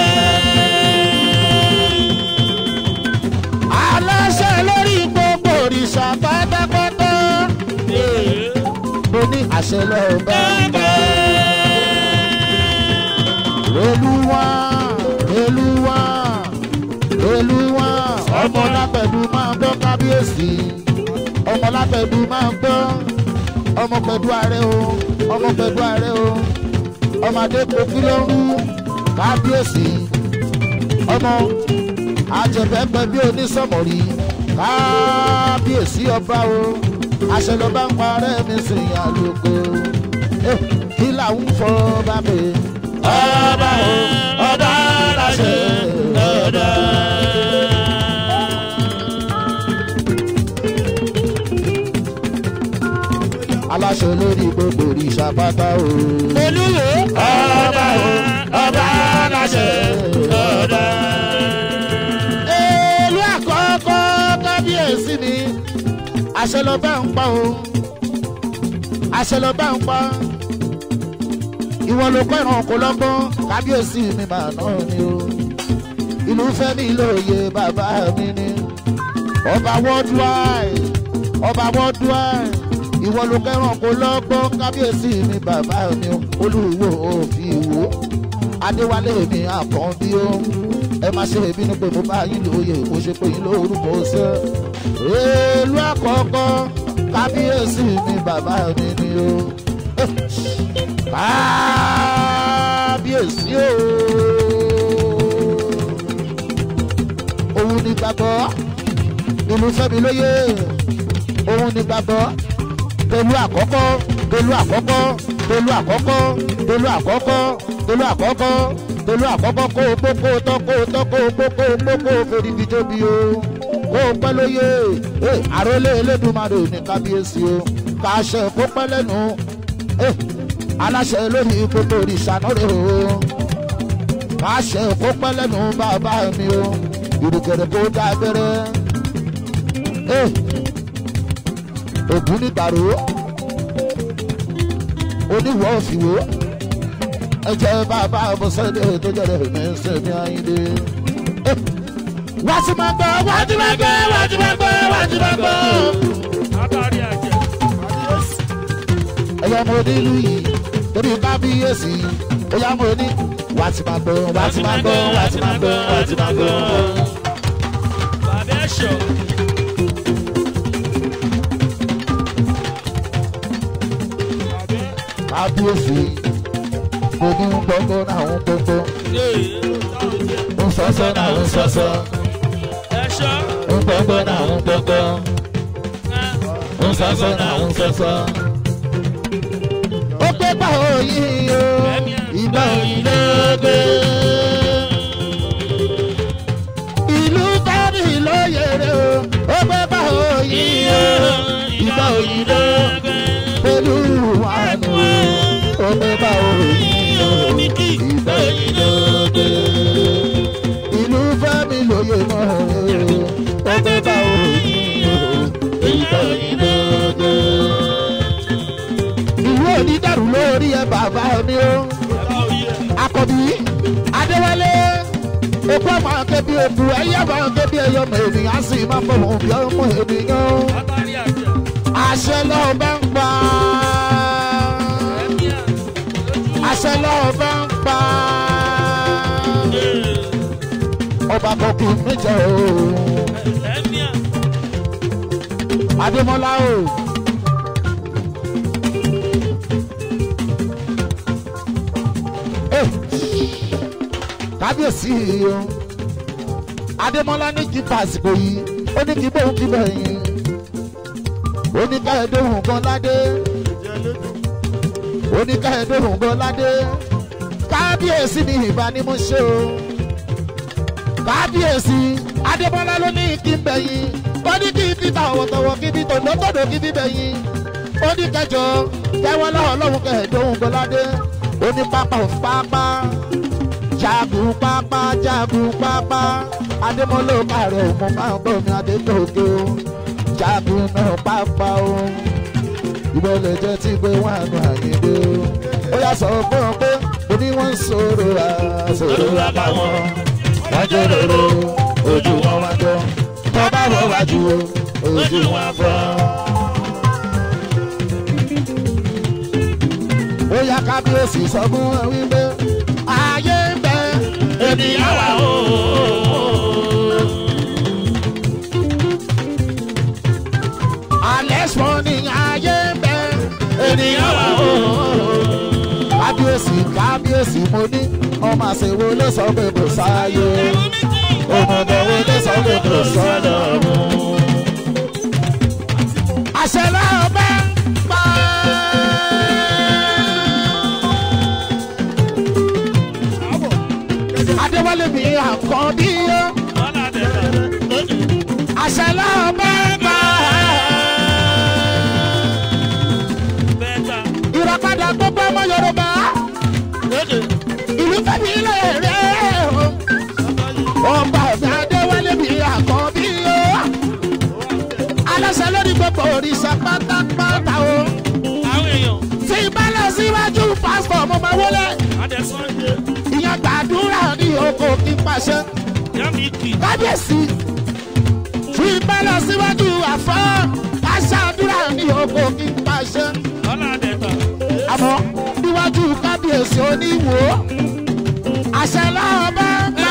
aláṣẹ lórí gbogbo òrìṣà pátápátá. àṣẹ lọ́ọ́ bá ń gbà. Olúwa Olúwa Olúwa ọmọ lápẹ̀dù máa ń gbọ́ kábíyèsí ọmọ lápẹ̀dù máa ń gbọ́ ọmọ pẹ̀dù ààrẹ o ọmọ pẹ̀dù ààrẹ o ọmọdé kòkí ló ń rú kábíyèsí ọmọ àjẹbẹ́pẹ́ bí onísọ̀mọ̀rí kábíyèsí ọba o àṣẹ lọ́ba ń parẹ́ mi sìn àlùkò kí làwọn fọ́ bá mi. Ọba o ọba láṣẹ lọ́dọ̀. Aláṣẹ lórí gbogbo òrìṣà pátá o. Olúwo ọba o ọba láṣẹ lọ́dọ̀. Èlú àkọ́kọ́ kábíyèsí ni àṣẹ lọ́ba ń pa o àṣẹ lọ́ba ń pa. Ìwọ ló kọ́ ìran kò lọ́gbọ́n kábíyèsí mi máa ná ni o. Ìlú fẹ́ mi lóye bàbá mi ni. Ọba worldwide ọba worldwide. Ìwọ ló kọ́ ìran kò lọ́gbọ́n kábíyèsí mi bàbá mi o. Olúwo òfin ìwò Adéwálé mi àkànbí o. Ẹ má ṣe bínú pé mo bá yín lóye mo ṣe pé yín lórúkọ ṣe. Èlú àkọ́kọ́ kábíyèsí mi bàbá mi ni o. Kábíyèsí o. Òun ni gbàgbọ́ ìlú fẹ́mi lóye òun ni gbàgbọ́ pẹ̀lú àkọ́kọ́ pẹ̀lú àkọ́kọ́ pẹ̀lú àkọ́kọ́ pẹ̀lú àkọ́kọ́ pẹ̀lú àkọ́kọ́ pẹ̀lú àkọ́kọ́ kó o gbó kó o tọ́ kó o tọ́ kó o gbó kó o gbó kó o fèrè ìdíjọ́bi o kó o pẹ́ lóye àrólé Elédùmarè ní kábíyèsí o kàṣẹ kó pẹ́ lẹ́nu aláṣẹ lórí gbogbo òrìṣà náà rè o kàṣẹ kó pẹ́ lẹ́nu bàbá mi o ìrùkẹ̀rẹ̀ kó dá abẹ́rẹ́ ògún nígbàrú oníwọ̀ òfìwò ẹ̀jẹ̀ bàbá bọ́sẹ̀dẹ̀ tó jẹ́rẹ̀ mẹ́sẹ̀-mí ayíǹde. wá ti máa gbọ́ wá ti máa gbọ́ wá ti máa gbọ́ wá ti máa gbọ́. ẹ̀yọ́ mo nílùú yìí torí kábíyèsí ẹ̀yọ́ mo ní wá ti máa gbọ́ wá ti máa gbọ́ wá ti máa gbọ́ wá ti máa gbọ́. bàbá ẹ̀ṣọ́. kábíyèsí mo ní ń gbọ́gbọ́ náà ń gbọ́gbọ́ ń sọ́sọ́ náà ń sọ́sọ́ ń gbọ́gbọ́ náà ń gbọ́gbọ́ ń sọ́sọ́ náà ń sọ́sọ́. ó gbé bá òyìn o ìgbà òyìn ló gbé ìlú tẹ́lẹ̀ lóyèrè o ó gbé bá òyìn o ìgbà òyìn ló gbé pẹ̀lú àánú ó gbé bá òyìn o ìgbà òyìn ló gbé ìlú fẹ́mi lóye mọ́ ó gbé bá òyìn o ìgbà òyìn ló gbé. ìlú òní dàrú lórí ẹ bàbá mi o Àkànbí Adéwálé okú ọmọ akẹ́bí òkú ẹ̀yẹ́ ọmọ akẹ́bí ẹ̀yọ́ ọmọ ènìyàn sì máa fọ òun bí ọmọ ènìyàn àṣẹ lọ́wọ́ bá ń pa àṣẹ lọ́wọ́ bá ń pa ọba kọkù méjọ o Adémọ́lá o. kábíyèsí o Adémọ́lá ní kí pàṣípò yìí ó ní kí bóun kí bẹ̀yìn ó ní káyọ̀déhùn gan ládé ó ní káyọ̀déhùn gan ládé kábíyèsí ní ìbá ni mo ṣe o kábíyèsí Adémọ́lá ló ní kí n bẹ̀yìn ó ní kí n fi tàwọ̀tọ̀wọ̀ kí n fi tòlótòdò kí n fi bẹ̀yìn ó ní kẹjọ kẹwọ́ lọ́wọ́ lọ́wọ́ káyọ̀déhùn gan ládé ó ní pápá òfin pápá jagun pápá Adémọ́lá kàrẹ òun máa ń bọ̀ mí Adétòkè o jagun náà pápá o ìbọ̀lẹ̀ jẹ́ tí pé wọ́n àánú Àyìndé o ó yà sọ fún ọ pé oní wọ́n ń sọ̀rọ̀ apá wọn wájú lóró ojú wọn wá jọ tó bá wọ wájú ojú wọn fọ́. ó yá kábíyèsí sọ fún wọn wípé ayé ń bẹ ènìyàn wà ó. alẹ́ sọ ní ayé ń bẹ ènìyàn wà ó. kábíyèsí mo ní ọmọ àṣewò ló sọ pé kò sáyé òmùgọ̀wé ló sọ pé kò sọ́dọ̀ mú. àṣẹ náà bá pa. adéwálé mi àkọ́bí yó. àṣẹ náà bá pa. ìrọ̀padà gbogbo ọmọ Yorùbá ìlú fẹ́mi ilé rẹ̀ ọba ọ̀gá adéwálé mi àkọ́bí yó. aláṣẹ lórí gbogbo òrìṣà pátápátá o. tí ìbálẹ̀ síwájú pásítọ̀ mo máa wọlé. ìyẹn gbàdúrà ní oko kí n pàṣẹ. kábíyèsí tí ìbálẹ̀ síwájú àfọ́ aṣáàdúrà ní oko kí n pàṣẹ. àmọ́ níwájú kábíyèsí oníwò àṣẹ láwọn bá ń bá.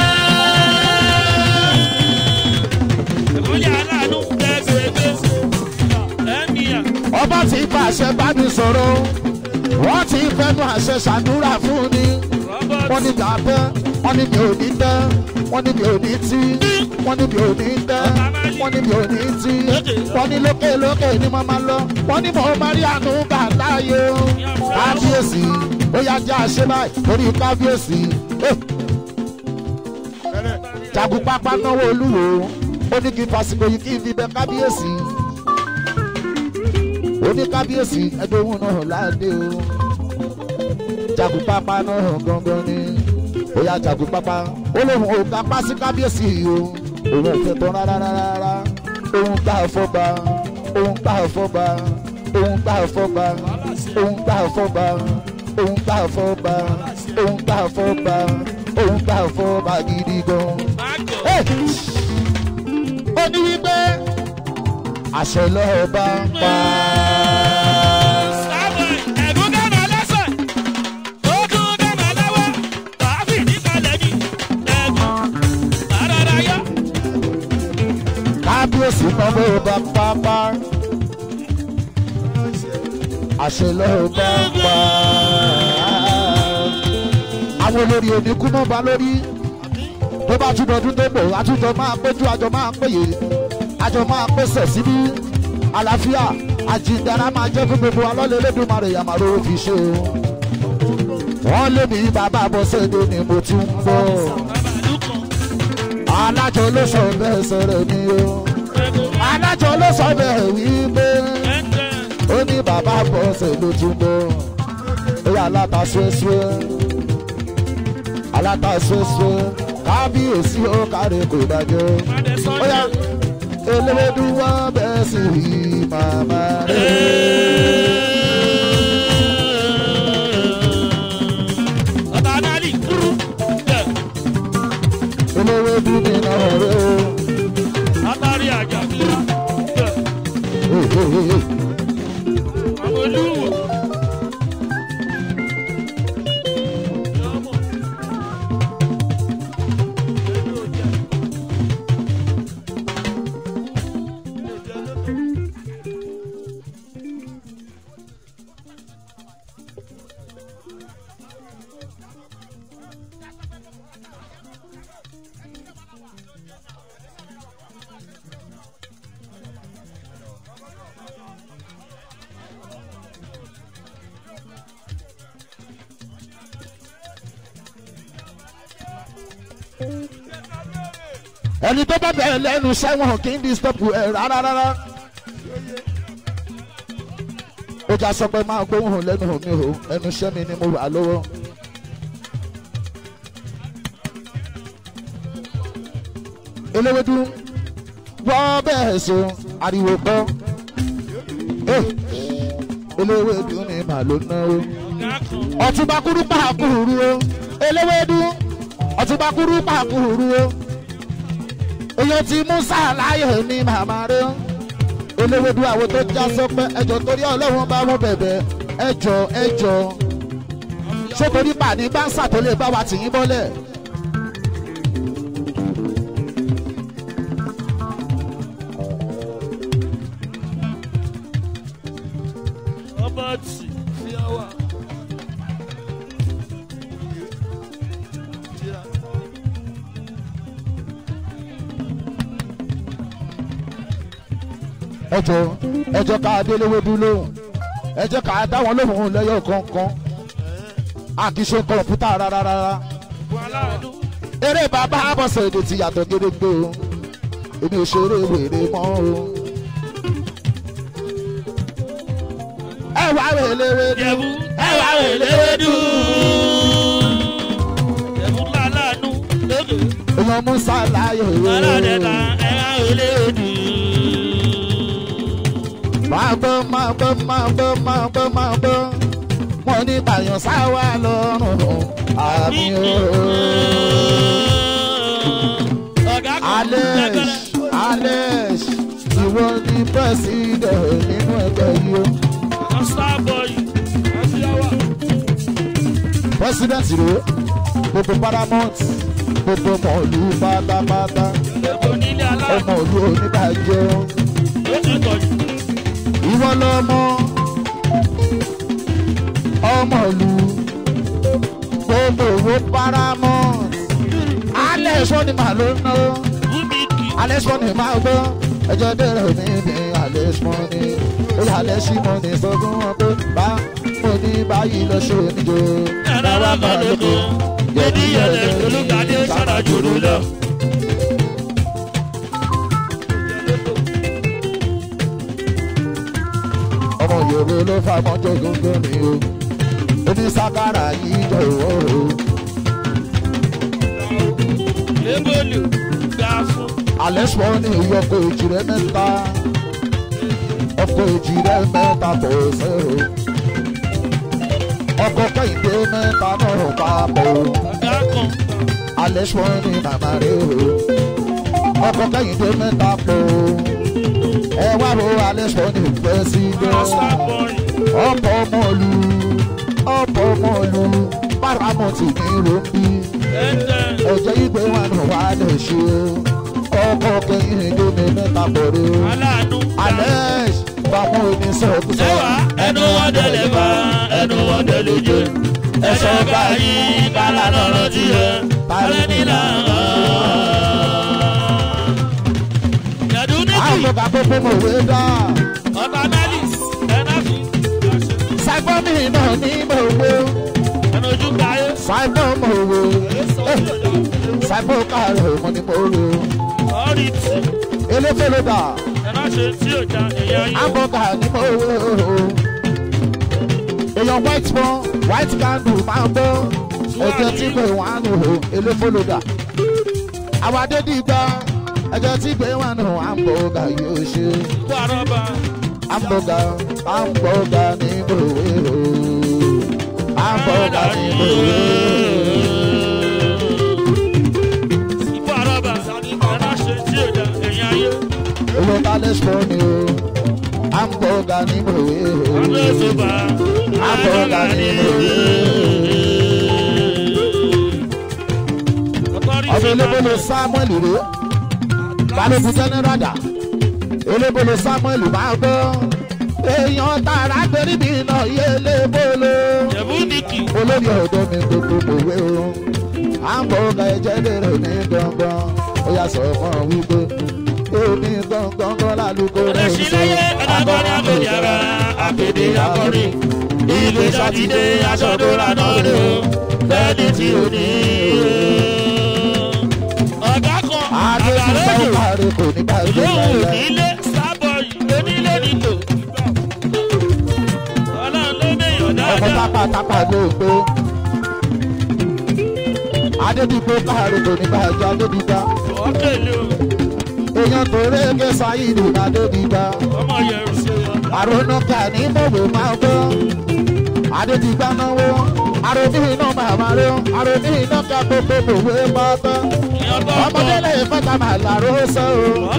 ọba tí pàṣẹ bá mi sọ̀rọ̀ wọ́n ti fẹ́nu àṣẹ ṣàdúrà fún ni. wọ́n ní gbà bẹ́ wọ́n ní mi ò ní tẹ́ wọ́n ní mi ò ní tí wọ́n ní mi ò ní tẹ́ wọ́n ní mi ò ní tí wọ́n ní lókè lókè ni mo máa lọ wọ́n ní mo máa rí àánú gbà láàyè o. kábíyèsí ó yá jẹ́ àṣẹ báyìí lórí kábíyèsí. jagun pápá náwó olúwo ó ní kí n fàsìkò yìí kí n fi bẹ kábíyèsí. ó ní kábíyèsí ẹgbẹ́hùn náà láàdé o. jagun pápá náà gangan ni ó yá jagun pápá ó lóun ò kápá sí kábíyèsí o. òun ò fẹ́ tán rárá òun gbà fọ́ba òun gbà fọ́ba òun gbà fọ́ba òun gbà fọ́ba òun gbà fọ́ba òun gbà fọ́ba òun gbà fọ́ba gidi gan. ó ní wípé àṣẹ lọ́ọ́ bá ń pa. kábíyèsí mọ́mọ́ ọba pápá àṣẹ lọ́ọ́ bá ń pa. àwọn olórí oníkú mọ́ ba lórí tó bá túbọ̀ ọdún tó bọ̀ àtúntò máa péjú àjọ máa péye àjọ máa pèsè síbí àlàáfíà àjìdára máa jẹ́ fún gbogbo alọ́lẹ̀ Elédùmarè yàmàrò fi ṣe o. wọ́n lé mi bàbá Bọ́sẹ̀dé ni mo ti ń bọ̀. alájọ ló sọ bẹ́ẹ̀ sọ̀rọ̀ mi o. alájọ ló sọ bẹ́ẹ̀ wípé ó ní bàbá Bọ́sẹ̀ ló tún bọ̀. ó yà aláta ṣẹ́ṣẹ́ aláta ṣẹ́ṣẹ́ kábíyèsí ó kárẹ̀ kò dájọ́. ó yà Eléwédú wá bẹ́ẹ̀ sì rí màmá rẹ̀. Eléwédú mi náà rẹ̀ o. Atari àjà kíra. Àwọn olúwo. ẹni tó bá bẹ̀rẹ̀ lẹ́nu sẹ́wọ̀n kì í di stop ẹ̀ rárá. ó já sọ pé máa gbóhùn lẹ́nu mi o ẹnu iṣẹ́ mi ni mo wà lọ́wọ́. Eléwédú wọ́ bẹ́ẹ̀ so ariwo kọ́. Eléwédú ni màá ló ná o. Ọ̀túnba kúrú pàkúrú o. Eléwédú Ọ̀túnba kúrú pàkúrú o. Èyàn ti mú sàlàyé ní màmá rẹ̀. Eléwédú àwọn tó já sọ pé ẹjọ́ torí Ọlọ́run bá wọn bẹ̀bẹ̀ ẹjọ ṣé torí pàdé báńsà tó lè bá wa tì yín bọ́lẹ̀. ẹjọ ká adéléwé dúró ẹ jẹ́ ká dá wọn lóhùn lẹ́yọ̀ kọ̀ọ̀kan a kì í ṣe kọ̀ǹpútà rárá. eré bàbá àbọ̀sẹ̀ èdè ti yàtọ̀ gédégbé o èmi ò ṣeré wèrè mọ́ o. ẹ wá rèléwé dùn ẹ wá rèléwé dùn. èèyàn musa láyò ìwé o. máa gbọ́ wọn ní bàyàn sáwà lọ́rùn àmì Alex ìwọ ni president nínú ẹgbẹ́ yìí o. president rèé gbogbo paramount gbogbo mọ̀ọ́lù pátápátá ọmọ òlu oníbàjẹ́ ìwọ lọmọ ọmọlú gbogbo owó paramount Alex wọn ni màá ló ń ná Alex wọn ni màá gbọ́ ẹjọ́ dẹ̀rẹ̀ mi ní Alex money oyè Alex money sọ fún wọn pé bá mo ní báyìí lọ ṣe oníjó náírà kan lóko yẹ̀dí yẹ̀lẹ̀ olùgbàdé sára jòrò lọ. ọmọ Yorùbá ló fà mọ́jọ́ gbogbo mi o oní sákàrà yìí jọ̀wọ́ o. lébòlù gbà fún. Alex wọn ní ìyọkọ̀ èjì rẹ mẹ́ta ọkọ̀ èjì rẹ mẹ́ta bọ̀ ṣe o. ọkọ̀ Kẹ́hìndé mẹ́ta náà papọ̀ o. Alex wọn ní màmá rẹ o. ọkọ̀ Kẹ́hìndé mẹ́ta pọ̀ o. ẹ wá ro Alex wọn ní ìfẹ́ sí gbọ́. ọ̀pọ̀ ọmọlú paramount ní rombi ẹ̀jẹ̀ ìgbé wa náà wà lè ṣe ọkọ̀ Kẹ́hìndé mi mẹ́ta bọ̀rẹ̀ Alex bàmú oníṣòkòtò ẹnu wọn délé bá ẹnu wọn délé jẹ ẹsọ báyìí bàlá lọ́rọ̀ tí yẹ alẹ́ nílà. àgbẹ̀ká gbogbo mọ̀wé dá. ọba melis ẹnáfi. Saibon mi náà ní mọ̀wé. ẹnu ojú gbáyé. Saibon mọ̀wé. Saibon káàrọ̀ mọ̀ ní mọ̀wé. ọ̀rí tì. eléfèlè dà. ẹ̀rọ ṣe tí ò já èèyàn yín. àbọ̀gà ní mọ̀wé. èèyàn white candle máa ń bọ́. ẹ̀jẹ̀ tí pé wọ́n á nù hó eléfèlè dà. àwọn adédìgbà ẹ̀jẹ̀ tí pé wọ́n á nù àbọ̀gà yóò ṣe. kó àrọ́bà. Hamburger ní mòwe o. Hamburger ní mòwe. Ikú àrọ́bà aláṣẹ tí ò dá ẹ̀yìn ayé. Owó Alex money o. Hamburger ní mòwe o. Hamburger ní mòwe. ọmọ elébolo Samuel rè balógun general dà elébolo Samuel máa gbọ́ èèyàn tààrà gbérí mi náà yé elébolo olórí ọ̀dọ́ mi gbogbo òwe o Hamburger ẹ̀jẹ̀ lérò ní gbọ̀ngàn ó yà sọ fún ọ wípé èmi gbọ̀ngàn lálùkò rẹ̀ ń sọ agbára àgbèdè ara àgbèdè akọrin ìlú sátidé aṣọ́dúnrà náà rè o lẹ́ni tí ò ní ọ̀gá kan àgbàlejò lóhùn nílé sábọ̀ onílé nílò ọlọ́run ló mẹ́yàn dáadáa. ọmọ tápátápá ló gbé adédìgbò káàró kò ní bàjẹ́ adédìgbà èèyàn tó rége sáyidì adédìgbà àrònú kà ní mòwé máa gbọ́ adédìgbà náwó àròbí iná màmá rẹ àròbí iná ká gbogbo mòwé pátá ọmọdé lè fẹ́ta máa làró sọ o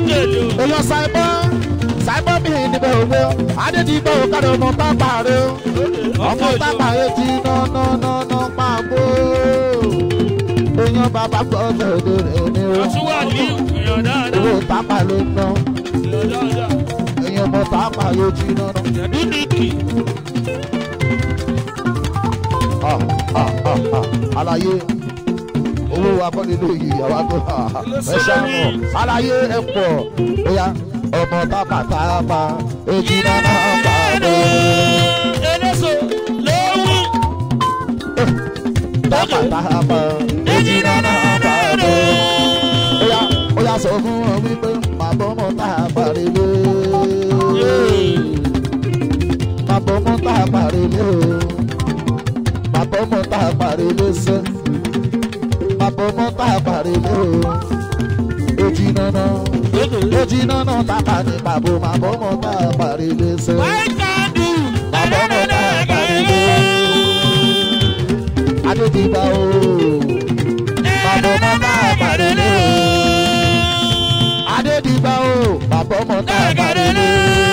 èèyàn Saibon mi ní mòwé adédìgbà òkàdé ọmọ pápá rẹ ọmọ tápà etí náà pàgbó èèyàn bàbá gbọ́dọ̀ òde rẹ̀ ni o. àtúwà ní èèyàn dáadáa. owó tápà ló ń ná. èèyàn ọmọ tápà etí náà. yàdúndìkì. àlàyé owó akọ́nilé yìí àwa tó ẹ ṣàmọ̀ àlàyé ẹ pọ̀ bóyá ọmọ tápà etí náà pàgbó. eléso lówó. Tápà èjì náà pàdé. Óyá sọ fún wọn wípé màbọ́mọ́ tápà relé. Màbọ́mọ́ tápà relé o. Màbọ́mọ́ tápà relé sẹ́. Màbọ́mọ́ tápà relé o. Èjì náà tápà ní bàbá màbọ́mọ́ tápà relé sẹ́. Màbọ́mọ́ tápà relé. Adédìgbà o, bàbá ọmọ tá a pàdé lé o. Adédìgbà o, bàbá ọmọ tá a pàdé lé.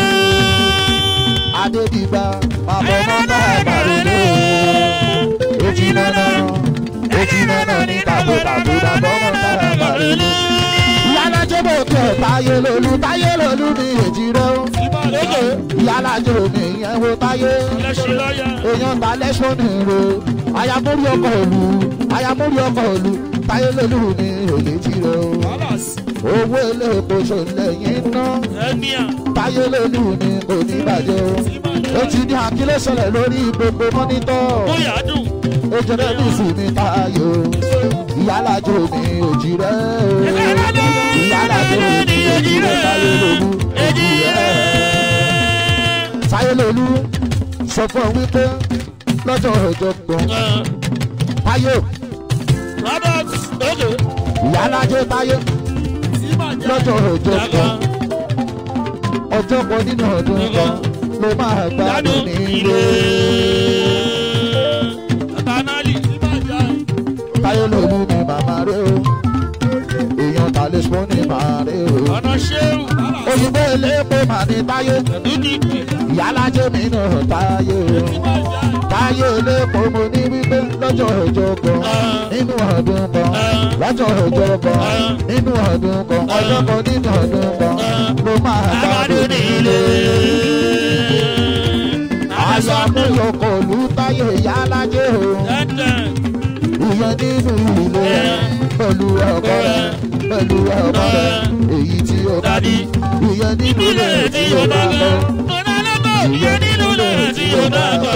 Adédìgbà, bàbá ọmọ tá a pàdé lé o. Èjì náà ní tàbó bàbá ọmọ tá a pàdé lé. Ìyálà jẹ́bọ̀ kẹ̀ táyé lolú ní èjì rẹ̀ o. Ìyálà jẹ́bọ̀ mi ìyẹn wo táyé. Èèyàn ta lẹ́sọ̀ nìro. Ayamórí ọkọ̀ òlu táyé lolú ní èjì rẹ̀ o. Owó ilé epo ṣòlẹ̀ yín ná. Táyé lolú ní kò ní bàjẹ́ o. Ó ti ní àkílẹ̀ ṣẹlẹ̀ lórí gbogbo mọ́nítọ̀. Ó jẹ́ ní ìsinmi táyé o. Ìyálàjò mi òjì rẹ̀ o. Ìyálàjò mi òjì rẹ̀ táyé lolú òjì rẹ̀. Táyé lolú sọ fún ọ wípé lọ́jọ́ ọjọ́ kan. Táyé ìyálàjò táyé lọ́jọ́ ọjọ́ kan. Ọjọ́ kan nínú ọdún kan ló máa gbádùn nílé. Táyé lolú ni màmá rẹ̀ o. Èèyàn tàlẹ́ sọ ní màá rẹ̀ o. Òyìnbó elépo mà ní Táyé. Ìyálàjò mi náà Táyé o. Táyé elépo mo ní wípé lọ́jọ́ ọjọ́ kan nínú ọdún kan. Lọ́jọ́ ọjọ́ kan nínú ọdún kan. Ọjọ́ kan nínú ọdún kan ló máa gbádùn nílé. Àyàmúyọkọ̀ lù Táyé Ìyálàjò o. Ìyẹn nínú ilé pẹ̀lú ọkọ rẹ̀ èyí tí ó bá ní. Ìyẹn nínú ilé tí ó bá kọ́. Ìyẹn nínú ilé tí ó bá kọ́.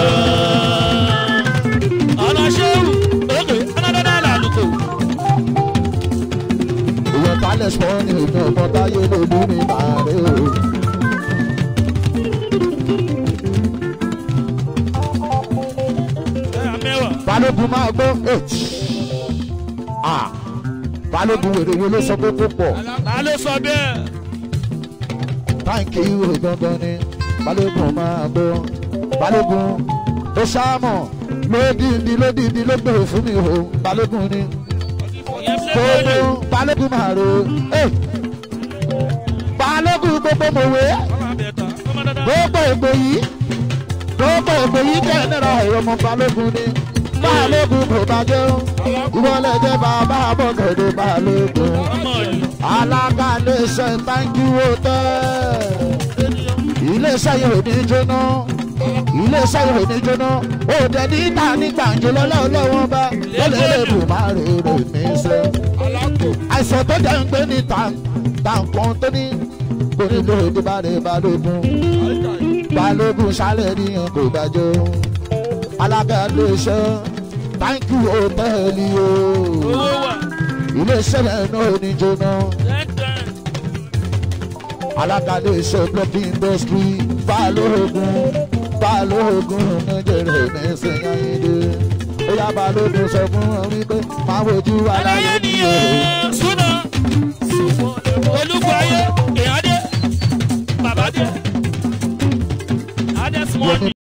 Ọlọ́ṣẹ́wù òkè ọlọ́dọ́dọ́ làlùkò. Ìyẹn tálẹ̀ sọ ní ìpín ọ̀pọ̀ Táyé lolú ní bàárẹ̀ o. Balógun máa gbọ́ Balógun wèrèwé ló sọ pé kó pọ̀. Ta ló sọ bẹ́ẹ̀? Táǹkì ìwé gangan ni Balógun máa gbọ́. Balógun ó ṣáàmọ̀ lódìdí ló gbèrò fún mi o. Balógun ni gbogbo Balógun máa ro. Balógun gbogbo mòwe gbogbo ègbò yìí jẹ́ náírà ẹ̀rọ ọmọ Balógun ni. Balógun kò bàjẹ́ o. Ìwọlé jẹ́ bàbá àbọ̀gẹ̀dẹ̀ Balógun. Alága iléeṣẹ́ Thank You Hotel. Iléeṣẹ́ yìí ò ní jóná. Iléeṣẹ́ yìí ò ní jóná. Òde níta ní gbàǹjo lọ́wọ́ bá. Lọ́lẹ̀ èbù máa rèrè ní sẹ́. Àìsàn tó jẹ́ ń gbé ní tàǹkan tó ní. Kò ní lóde bá rè Balógun. Balógun ṣálẹ̀ níyàn kò bàjẹ́ o. Alága iléeṣẹ́ Thank You Hotel o. Iléeṣẹ́ rẹ̀ náà ní jóná. Alága iléeṣẹ́ block industry Balógun Nàìjíríà ní Sẹ́yìndé. Ó yá Balógun sọ fún wọn wípé máa wojú aláyé ní o. Súnà olúkọ ayé èèyàn dé bàbá dé.